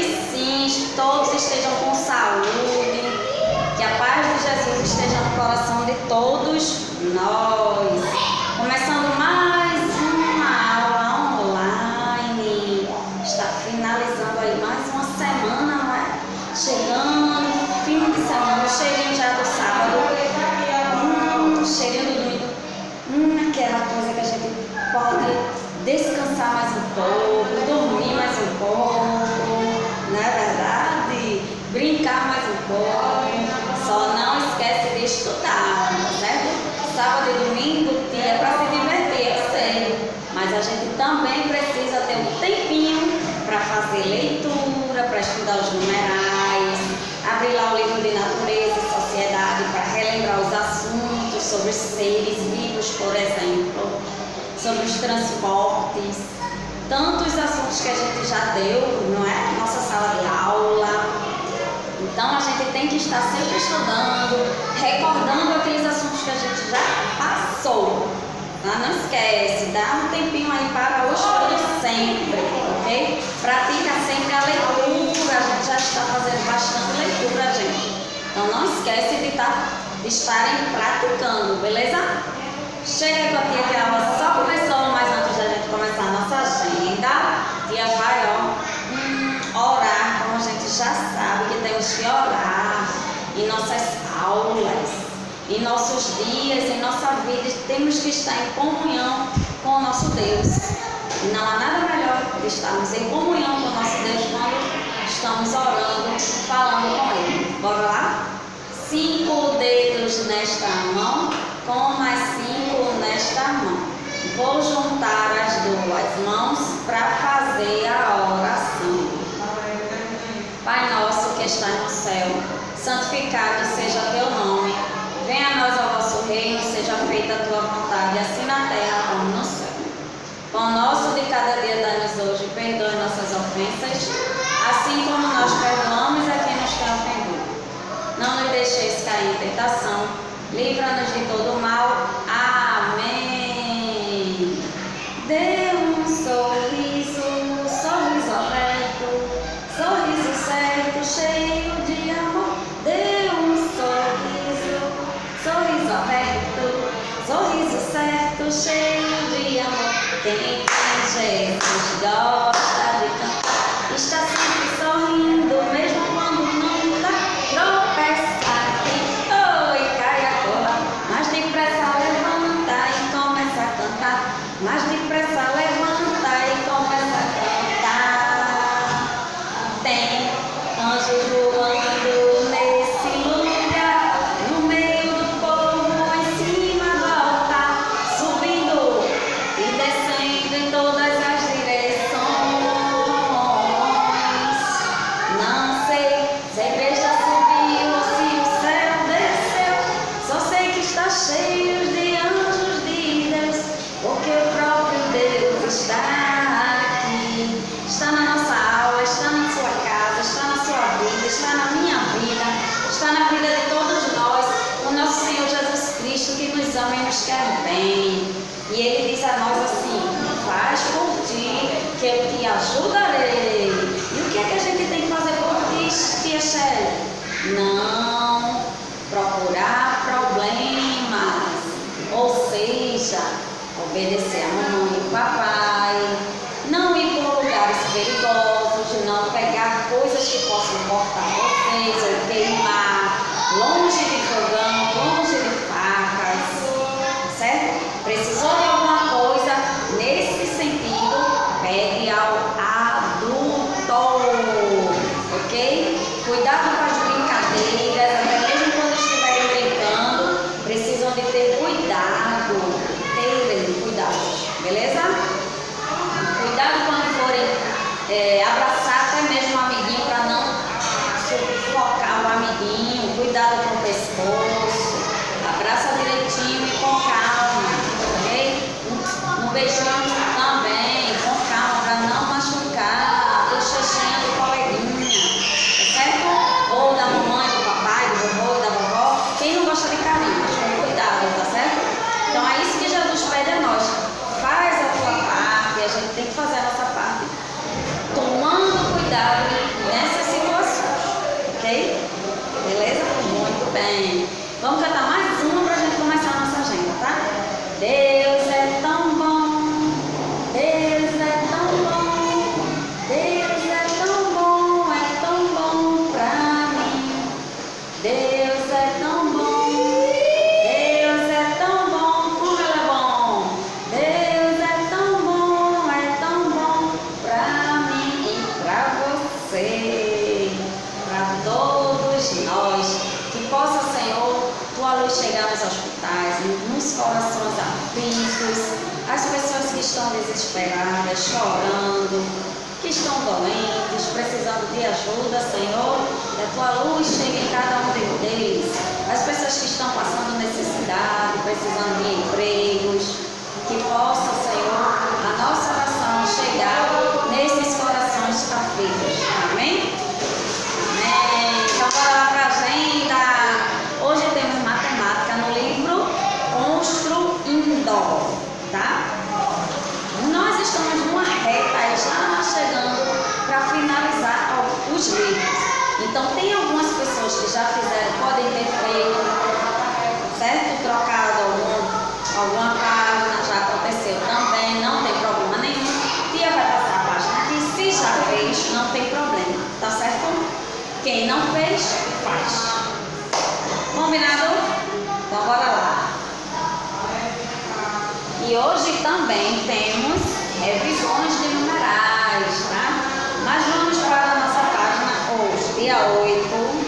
sim, todos estejam com saúde, que a paz de Jesus esteja no coração de todos nós. Começando mais uma aula online, está finalizando aí mais uma semana, não é? Chegando, fim de semana, cheirinho já do sábado, cheirinho do domingo, aquela coisa que a gente pode descansar mais um pouco, dormir mais um pouco, não é verdade? Brincar mais um pouco, só não esquece de estudar, tá certo? Sábado e domingo é para se divertir, eu sei, mas a gente também precisa ter um tempinho para fazer leitura, para estudar os numerais, abrir lá o livro de natureza e sociedade para relembrar os assuntos sobre os seres vivos, por exemplo, sobre os transportes, tantos assuntos que a gente já deu, não é? Nossa sala de aula. Então a gente tem que estar sempre estudando, recordando aqueles assuntos que a gente já passou. Tá? Não esquece, dá um tempinho aí para o estudo sempre, ok? Pratica sempre a leitura, a gente já está fazendo bastante leitura, gente. Então não esquece de estarem praticando, beleza? Chega aí com a tia que a aula só começou, mas antes da gente começar a nossa agenda, a tia vai orar, como a gente já sabe que temos que orar em nossas aulas, em nossos dias, em nossa vida, temos que estar em comunhão com o nosso Deus. E não há nada melhor que estarmos em comunhão com o nosso Deus quando estamos orando, falando com Ele. Bora lá? 5 dedos nesta mão, com mais 5 nesta mão. Vou juntar as duas mãos para fazer a oração. Pai nosso que está no céu, santificado seja teu nome. Venha a nós ao vosso reino, seja feita a tua vontade, assim na terra como no céu. Pão nosso de cada dia dá-nos hoje, perdoe nossas ofensas, assim como nós perdoamos a quem nos tem ofendido. Não nos deixeis cair em tentação, livra-nos de todo mal. Amém. Dê um sorriso, sorriso aberto, sorriso certo, cheio de amor. Dê um sorriso, sorriso aberto, sorriso certo, cheio de amor. Quem tem Jesus gosta de cantar, está sempre sorrindo, mesmo quando não dá. Tropeça aqui, oi, cai a cola, mas depressa levanta e começa a cantar. Mas depressa levanta e começa a cantar. Tem anjos voando nesse lugar, no meio do povo, em cima do altar, subindo e descendo em todas as direções. Não sei se a igreja subiu ou se o céu desceu, só sei que está cheio de anjos de Deus, porque o próprio Deus está aqui. Está na nossa aula, está na sua casa, está na sua vida, está na minha vida, está na vida de todos nós, o nosso Senhor Jesus Cristo que nos ama e nos quer bem. E Ele diz a nós assim: faz por ti, que eu te ajudarei. E o que é que a gente tem que fazer por ti, tia Shelly? Não procurar problemas, ou seja, obedecer a mamãe e o papai, não ir por lugares perigosos, não pegar coisas que possam cortar vocês ou queimar, longe de fogão, longe de facas, certo? Precisou de alguma coisa nesse sentido, pegue ao adulto, ok? Cuidado com as brincadeiras, até mesmo quando estiverem brincando, precisam de ter cuidado, beleza? Cuidado quando forem abraçar até mesmo o amiguinho para não sufocar o amiguinho. Cuidado com o pescoço, abraça direitinho e com calma, ok? No beijinho também, com calma, para não machucar o xoxinho do coleguinha, tá certo? Ou da mamãe, do papai, do vovô, da vovó, quem não gosta de carinho, mas com cuidado, tá certo? Então é isso que Jesus pede a nós. Faz a tua parte, a gente tem que fazer a nossa parte, tomando cuidado, né? chegar nos hospitais, nos corações aflitos, as pessoas que estão desesperadas, chorando, que estão doentes, precisando de ajuda, Senhor, que a tua luz chegue em cada um deles. As pessoas que estão passando necessidade, precisando de empregos, que possa, Senhor, a nossa oração chegar nesses corações aflitos. Amém? Amém. Então, bora lá para a agenda. Hoje temos matemática no livro Construindo, tá? Nós estamos numa reta aí, já chegando para finalizar os livros. Então, tem algumas pessoas que já fizeram, podem ter feito, certo? Trocado alguma página, já aconteceu também, não tem problema nenhum. Tia vai passar a página aqui, se já fez, não tem problema, tá certo? Quem não fez, faz. Combinado? Então, bora lá. E hoje também temos revisões de numerais, tá? Mas vamos para a nossa página hoje, dia 8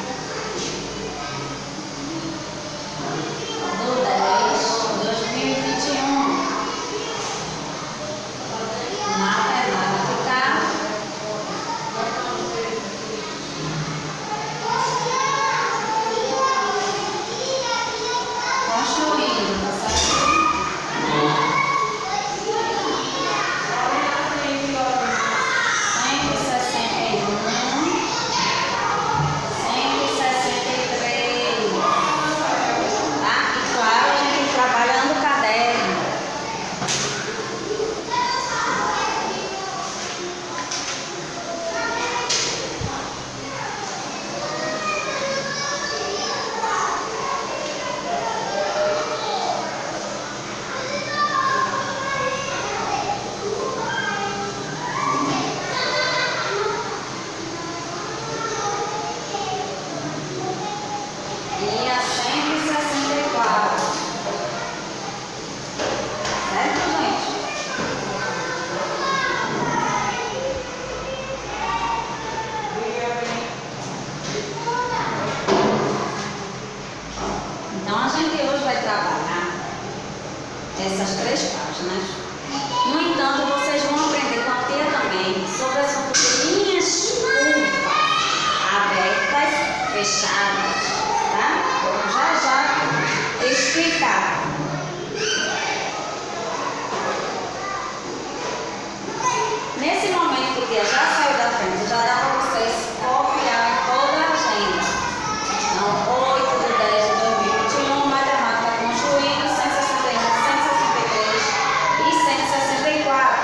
do 10 de 2021. Matemática. Construindo, tá certo? Essas 3 páginas. No entanto, vocês vão aprender com a tia também sobre o assunto de linhas curvas, abertas, fechadas, tá? Vamos já explicar. Nesse momento que o tia já saiu da frente, já dá para vocês copiar toda a agenda. Então, 8 de 10 de 2021, matemática construindo, 161, 163 e 164.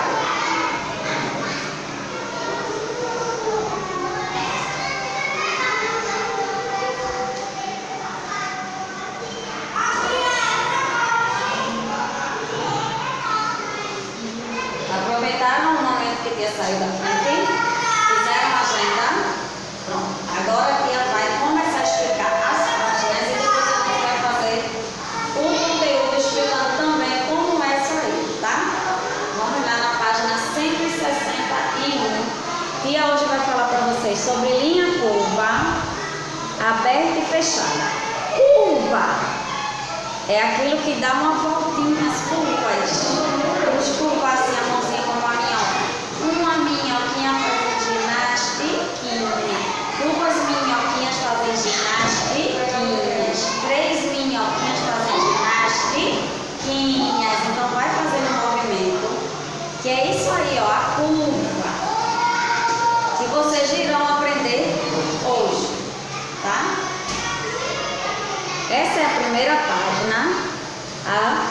Aproveitaram o momento que tinha saído da frente, fizeram a agenda. Pronto. Agora a tia vai começar a explicar as páginas e depois a gente vai fazer o conteúdo explicando também como é isso aí, tá? Vamos lá na página 161. Tia hoje vai falar para vocês sobre linha curva, aberta e fechada. Curva é aquilo que dá uma voltinha, as curvas. Vamos curvar assim a mãozinha como a minhoca. Uma minhoquinha fazendo ginastiquinha. 2 minhoquinhas fazem ginastiquinhas. 3 minhoquinhas fazem ginastiquinhas. Então vai fazendo um movimento. Que é isso aí, ó, a curva. Que vocês irão aprender hoje, tá? Essa é a primeira página, a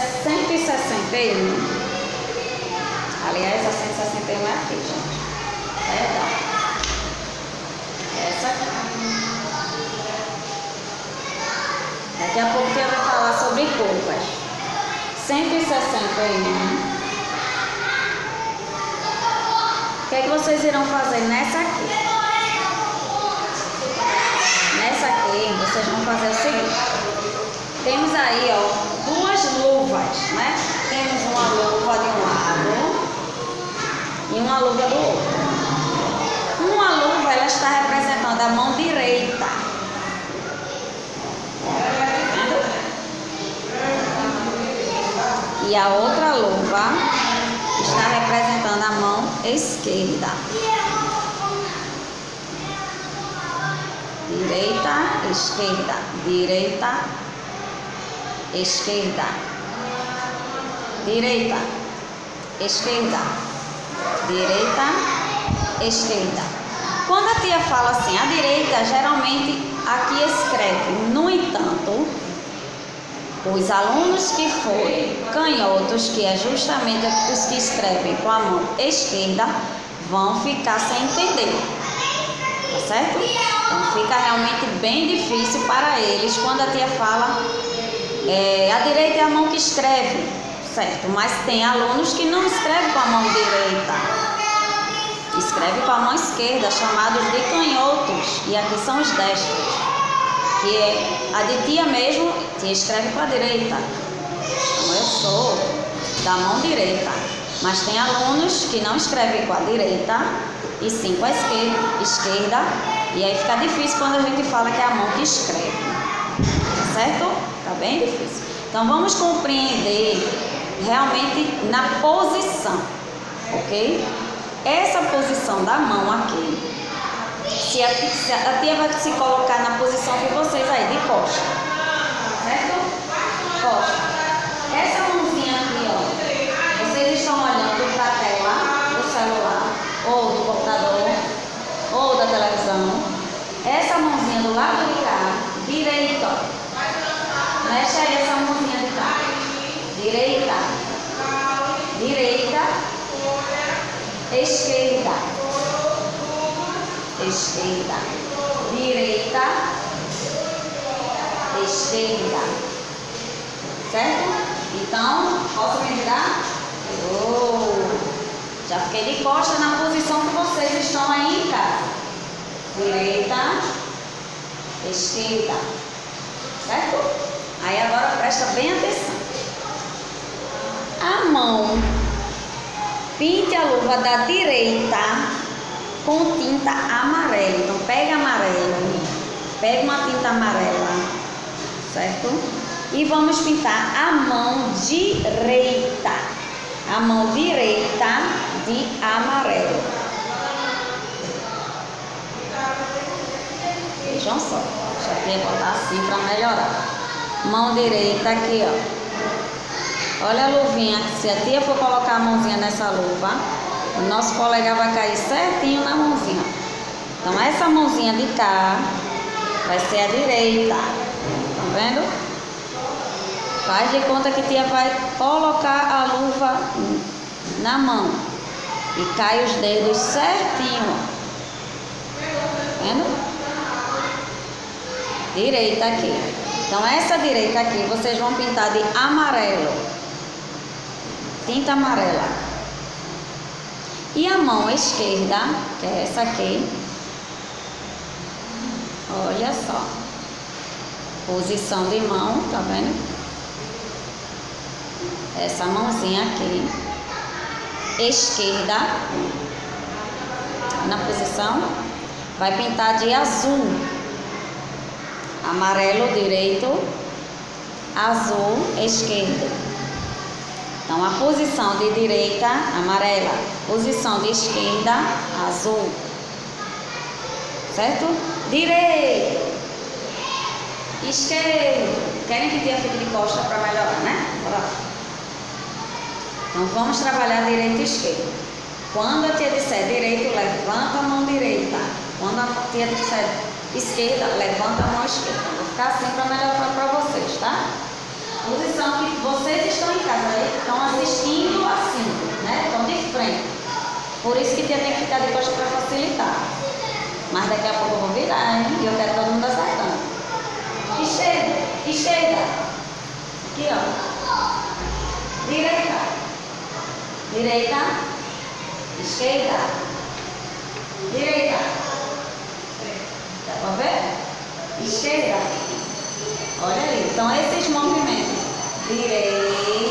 161. Aliás, a 161 é aqui, gente. Perdão. Essa aqui. Daqui a pouco eu vou falar sobre curvas. 161. O que é que vocês irão fazer nessa aqui? Nessa aqui, vocês vão fazer o seguinte. Temos aí, ó, 2 luvas, né? Temos uma luva de um lado e uma luva do outro. Uma luva, ela está representando a mão direita. E a outra luva está representando a mão esquerda. Direita, esquerda. Direita, esquerda. Direita, esquerda. Direita, esquerda. Quando a tia fala assim, a direita, geralmente aqui escreve. No entanto, os alunos que forem canhotos, que é justamente os que escrevem com a mão esquerda, vão ficar sem entender. Tá certo? Então fica realmente bem difícil para eles quando a tia fala a direita é a mão que escreve, certo? Mas tem alunos que não escrevem com a mão direita, escreve com a mão esquerda, chamados de canhotos, e aqui são os destros, que é a de tia mesmo, tia escreve com a direita, então eu sou da mão direita, mas tem alunos que não escrevem com a direita, e sim com a esquerda, e aí fica difícil quando a gente fala que é a mão que escreve, tá certo? Tá bem difícil. Então vamos compreender realmente na posição, ok? Essa posição da mão aqui, se a tia vai se colocar na posição de vocês aí, de costa, certo? Costa. Essa mãozinha aqui, ó, vocês estão olhando para a tela do celular, ou do computador, ou da televisão. Essa mãozinha do lado de cá, direita, ó. Mexe aí essa mãozinha de cá. Direita, direita, esquerda, esquerda, direita, esquerda, certo? Então, posso me virar? Já fiquei de costa na posição que vocês estão aí em casa. Direita, esquerda, certo? Aí agora presta bem atenção. A mão, pinte a luva da direita com tinta amarela. Então pega amarelo, pega uma tinta amarela, certo? E vamos pintar a mão direita. A mão direita de amarelo. Vejam só, deixa eu botar assim para melhorar. Mão direita aqui, ó. Olha a luvinha, se a tia for colocar a mãozinha nessa luva, o nosso colega vai cair certinho na mãozinha. Então essa mãozinha de cá vai ser a direita. Tá vendo? Faz de conta que tia vai colocar a luva na mão e cai os dedos certinho. Tá vendo? Direita aqui. Então essa direita aqui vocês vão pintar de amarelo. Tinta amarela. E a mão esquerda, que é essa aqui. Olha só. Posição de mão, tá vendo? Essa mãozinha aqui, esquerda, na posição, vai pintar de azul, amarelo direito, azul esquerdo. Então a posição de direita, amarela, posição de esquerda, azul, certo? Direito, esquerdo. Querem que tia fique de costa para melhorar, né? Bora lá. Então vamos trabalhar direito e esquerdo. Quando a tia disser direito, levanta a mão direita. Quando a tia disser esquerda, levanta a mão esquerda. Vou ficar assim para melhorar para vocês, tá? Posição que vocês estão em casa, estão assistindo assim, né? Estão de frente. Por isso que tia tem que ficar de costa para facilitar. Mas daqui a pouco eu vou virar, hein? E eu quero todo mundo acertando. Esquerda, esquerda. Aqui, ó. Direita. Direita, esquerda, direita, dá para ver? Esquerda, olha aí, então esses movimentos, direita,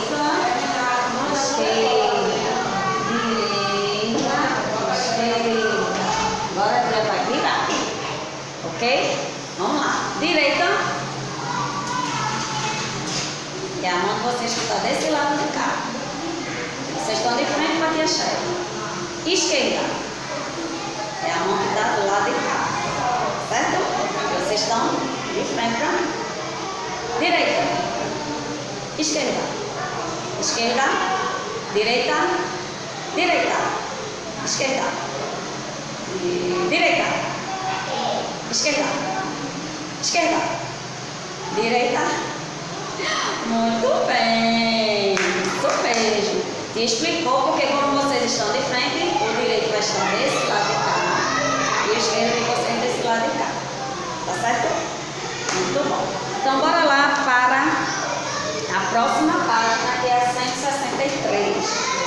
esquerda, direita, esquerda, agora a tia vai virar, ok? Vamos lá, direita, que é a mão de vocês que está desse lado de cá. Vocês estão de frente para a tia Sheila. Esquerda é a mão que está do lado de cá, certo? Vocês estão de frente para mim. Direita, esquerda, esquerda, direita, direita, esquerda, direita, esquerda, esquerda, direita. Muito bem, isso mesmo. Te explicou porque como vocês estão de frente, o direito vai estar desse lado de cá e o esquerdo de vocês desse lado de cá. Tá certo? Muito bom. Então bora lá para a próxima página, que é a 163.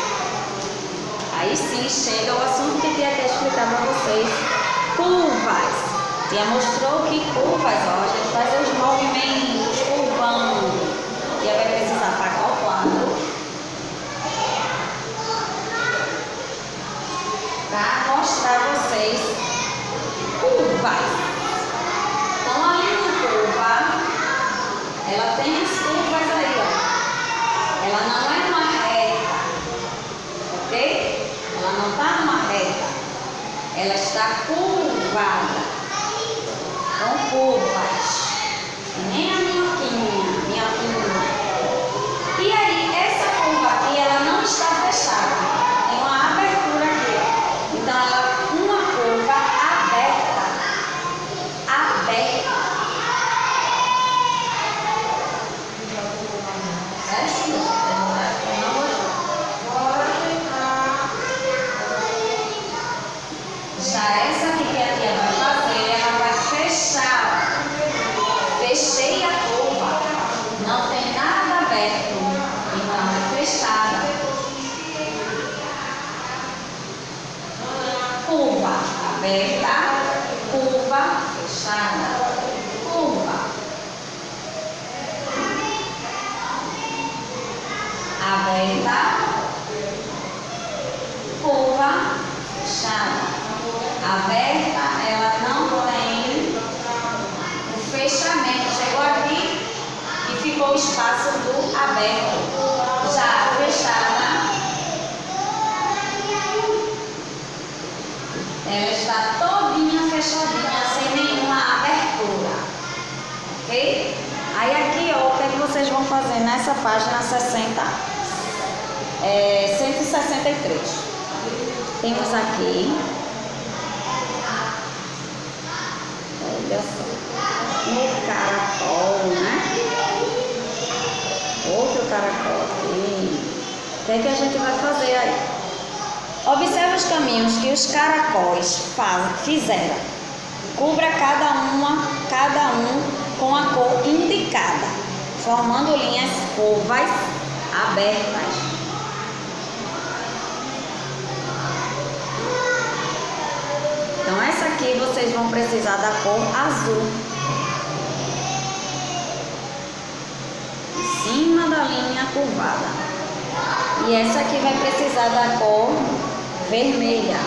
Aí sim chega o assunto que tinha que explicar para vocês. Curvas. Tia mostrou que curvas, ó, a gente faz os movimentos curvando. Tia vai precisar apagar o quadro para mostrar a vocês curvas. Então a linha curva, ela tem as curvas aí, ó. Ela não é uma reta, ok? Ela não está numa reta, ela está curvada, com curvas. E nem a minhoquinha. E aí, essa curva aqui, ela não está fechada. Tem uma abertura aqui, ó. Então, ela é uma curva aberta. Aberta. Certo? Já essa aqui que a tia vai fazer, ela vai fechar. Fechei a curva. Não tem nada aberto. Então é fechada. Curva aberta. Curva fechada. Curva aberta. Curva fechada. Aberta, ela não tem o fechamento. Chegou aqui e ficou o espaço do aberto. Já fechada, ela está todinha fechadinha, sem nenhuma abertura. Ok? Aí aqui, ó, o que é que vocês vão fazer nessa página 163. Temos aqui, olha só, no caracol, né? Outro caracol aqui. O que é que a gente vai fazer aí? Observe os caminhos que os caracóis fizeram. Cubra cada um com a cor indicada, formando linhas curvas abertas. Então essa aqui vocês vão precisar da cor azul. Em cima da linha curvada. E essa aqui vai precisar da cor vermelha.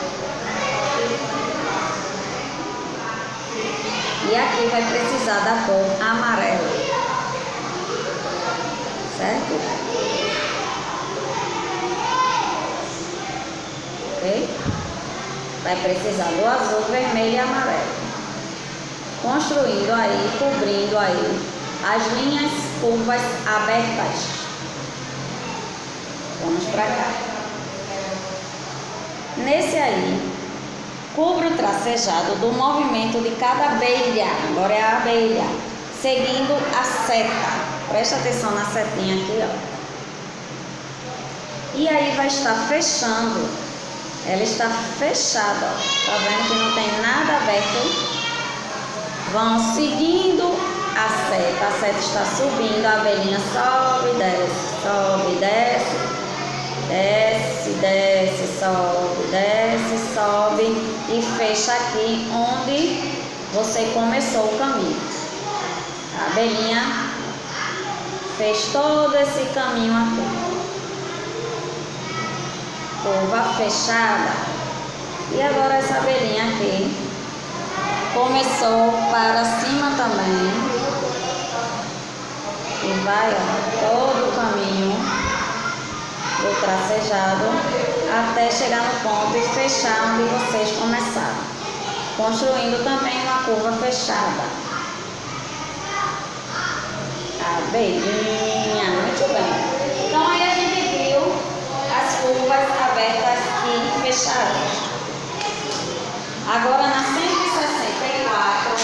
E aqui vai precisar da cor amarela. Certo? Ok? Vai precisar do azul, vermelho e amarelo. Construindo aí, cobrindo aí as linhas curvas abertas. Vamos para cá. Nesse aí, cubra o tracejado do movimento de cada abelha. Agora é a abelha. Seguindo a seta. Presta atenção na setinha aqui, ó. E aí vai estar fechando. Ela está fechada, ó. Tá vendo que não tem nada aberto? Vão seguindo a seta está subindo, a abelhinha sobe, desce, desce, desce, sobe e fecha aqui onde você começou o caminho. A abelhinha fez todo esse caminho aqui. Curva fechada. E agora essa abelhinha aqui começou para cima também E vai, ó, todo o caminho do tracejado até chegar no ponto e fechar onde vocês começaram, construindo também uma curva fechada. Abelhinha, muito bem. Então aí a gente viu as curvas abertas e fechadas. Agora na 164,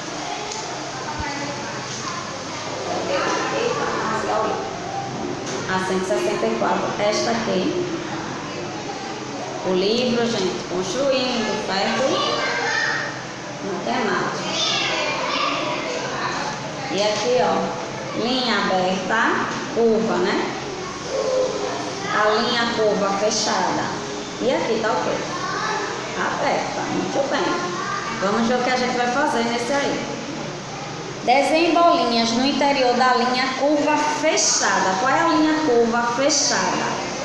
a 164, esta aqui, o livro, gente, construindo, certo? Matemática. E aqui, ó, linha aberta, curva, né? A linha curva fechada. E aqui tá o quê? Aberta, muito bem. Vamos ver o que a gente vai fazer nesse aí. Desenhe bolinhas no interior da linha curva fechada. Qual é a linha curva fechada?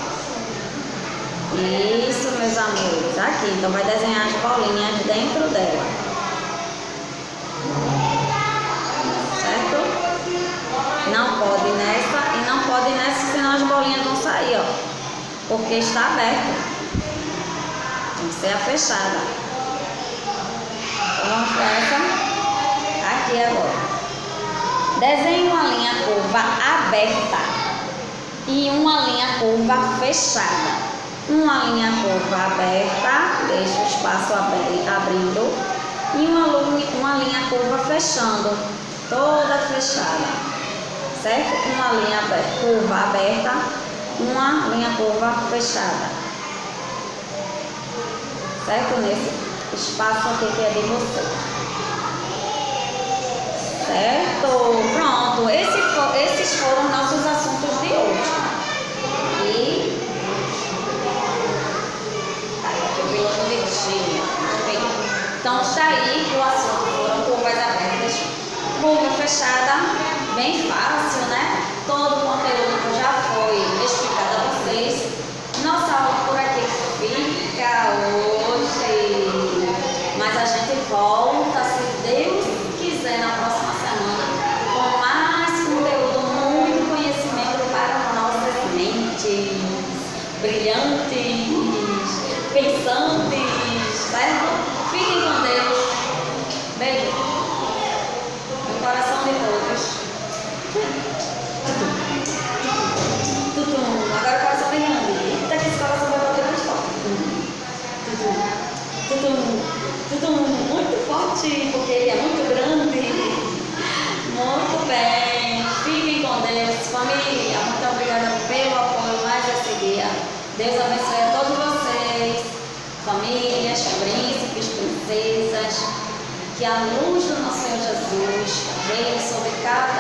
Isso, meus amores. Aqui, então vai desenhar as bolinhas dentro dela. Certo? Não pode nessa e não pode nessa, senão as bolinhas vão sair, ó. Porque está aberto. Tem que ser a fechada. Então vamos para essa aqui agora. Desenhe uma linha curva aberta e uma linha curva fechada. Uma linha curva aberta, deixa o espaço abrindo, e uma linha curva fechando, toda fechada, certo? Uma linha curva aberta, uma linha curva fechada, certo? Nesse espaço aqui que é de você. Certo? Pronto. Esses foram nossos assuntos de hoje. E aqui o piloto Virgínia. Então está aí que o assunto foram curvas abertas, curva fechada, bem fácil, né? Todo o conteúdo já foi explicado a vocês. Nossa aula por aqui fica hoje, mas a gente volta, se Deus quiser, na próxima semana, com mais conteúdo, muito conhecimento para nossas mentes brilhantes, pensantes, certo? Fiquem com Deus. Beijo no coração de todos. Agora o coração bem grande. Eita, que esse coração vai bater muito forte. Muito forte, porque ele é muito grande. Muito bem. Fiquem com Deus. Família, muito obrigada pelo apoio mais esse dia. Deus abençoe a todos vocês. Famílias, príncipes, princesas. Que a luz do nosso Senhor Jesus venha sobre cada